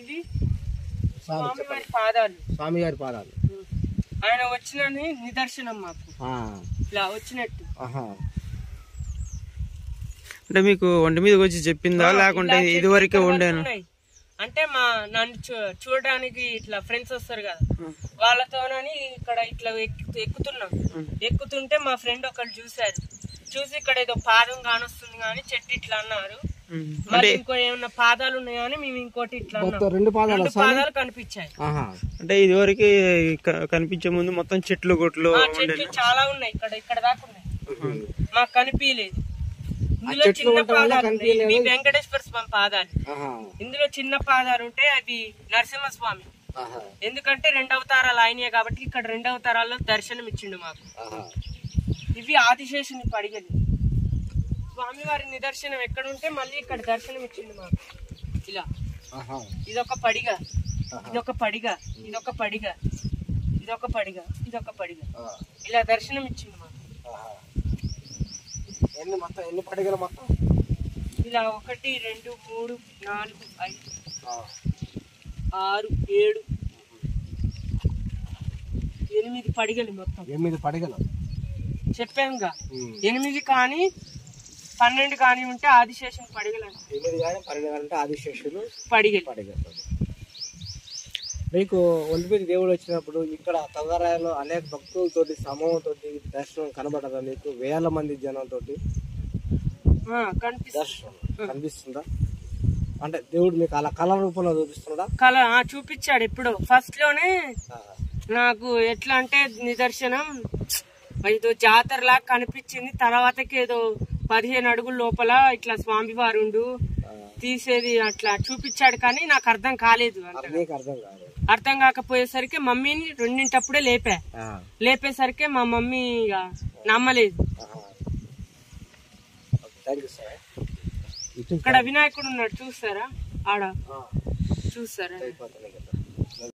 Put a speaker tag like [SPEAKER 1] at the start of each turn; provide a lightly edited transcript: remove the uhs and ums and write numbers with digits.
[SPEAKER 1] ఇవి స్వామివారి పాదాలు.
[SPEAKER 2] స్వామివారి పాదాలు.
[SPEAKER 1] ఆయన వచ్చిన నిదర్శనం మాకు ఇలా వచ్చినట్టు.
[SPEAKER 3] అంటే మీకు ఒంటి మీదకి వచ్చి చెప్పిందా లేకుంటే ఇది వరకే ఉండేను?
[SPEAKER 1] అంటే నన్ను చూడడానికి ఇట్లా ఫ్రెండ్స్ వస్తారు కదా, వాళ్ళతోనని ఇక్కడ ఇట్లా ఎక్కుతుంటే మా ఫ్రెండ్ ఒకళ్ళు చూసి ఇక్కడ ఏదో పాదం కానొస్తుంది కానీ చెట్టు ఇట్లా అన్నారు. మరి ఇంకో ఏమన్నా పాదాలు ఉన్నాయని మేము ఇంకోటి ఇట్లా
[SPEAKER 2] రెండు
[SPEAKER 1] పాదాలు కనిపించాయి.
[SPEAKER 3] అంటే ఇది వరకు కనిపించే ముందు మొత్తం చెట్లు గొట్లు
[SPEAKER 1] చాలా ఉన్నాయి, ఇక్కడ దాకా ఉన్నాయి, మాకు కనిపించలేదు. ఇందులో చిన్న పాదాలు ఇవి వెంకటేశ్వర స్వామి పాదాలు. ఇందులో చిన్న పాదాలు ఉంటే అవి నరసింహస్వామి. ఎందుకంటే 2 అవతారాలు ఆయనే కాబట్టి ఇక్కడ 2 అవతారాల్లో దర్శనం ఇచ్చిండు మాకు. ఇవి ఆదిశేషుని పడిగలు. స్వామివారి నిదర్శనం ఎక్కడ ఉంటే మళ్ళీ ఇక్కడ దర్శనం ఇచ్చిండు మాకు. ఇలా ఇదొక పడిగ, ఇదొక పడిగ, ఇదొక పడిగ, ఇదొక పడిగ, ఇదొక పడిగ, ఇలా దర్శనం ఇచ్చిండు మాకు.
[SPEAKER 2] ఎన్ని పడిగలు మొత్తం?
[SPEAKER 1] ఇలా 1 2 3 4 5 6 7 8 పడిగలు మొత్తం.
[SPEAKER 2] 8 పడిగలు
[SPEAKER 1] చెప్పాంగా. 8 కానీ 12 కానీ ఉంటే ఆదిశేషుని పడిగలు.
[SPEAKER 2] 8 కానీ 12 అంటే ఆదిశేషులు
[SPEAKER 1] పడిగలు.
[SPEAKER 2] మీకు ఒంటిమిది దేవుడు వచ్చినప్పుడు ఇక్కడ తొగరాయలో అనేక భక్తులతోటి సమూహంతో దర్శనం కనబడదా? మీకు వేల మంది జనంతో దర్శనం కనిపిస్తుందా? అంటే దేవుడు మీకు అలా కళ రూపంలో చూపిస్తున్నాడా?
[SPEAKER 1] కళ చూపించాడు ఎప్పుడు. ఫస్ట్ లోనే నాకు ఎట్లా అంటే నిదర్శనం ఏదో జాతరలా కనిపించింది. తర్వాతకి ఏదో 15 అడుగుల లోపల ఇట్లా స్వామివారుండు తీసేది అట్లా చూపించాడు, కానీ నాకు అర్థం కాలేదు. అర్థం కాకపోయేసరికి మమ్మీని 2 లేపేసరికి మా మమ్మీ నమ్మలేదు. ఇక్కడ వినాయకుడు ఉన్నాడు, చూస్తారా? ఆడ చూస్తారా?